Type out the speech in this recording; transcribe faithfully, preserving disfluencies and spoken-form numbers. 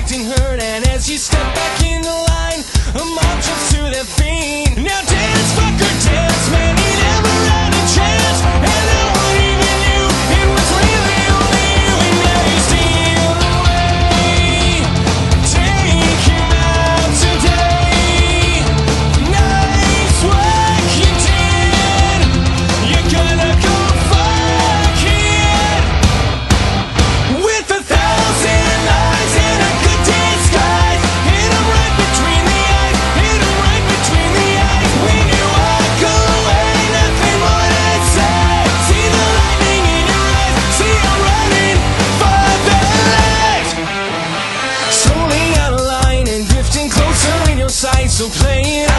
acting hurt, and as you step back in the line, a mob jumps to their feet. Now dance, fucker, dance, man, he never had a chance, and no one even knew it was really only you, and now you steal away. Take him out today. Nice work you did. You're gonna go fuck it. With a thousand eyes and a good disguise, hit him right between the eyes, hit him right between the eyes. When you walk away, nothing more to say. See the lightning in your eyes, see him running for the light. Slowly out of line and drifting closer in your sight, so play it